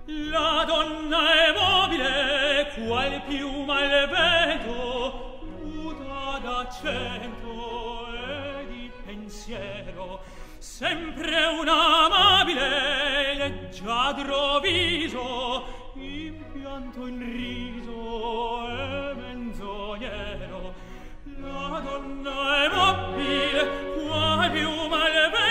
La donna è mobile, qual più malvedo, muta d'accento e di pensiero, sempre un amabile leggiadro viso, impianto in riso e menzognero. La donna è mobile, qual più malvedo,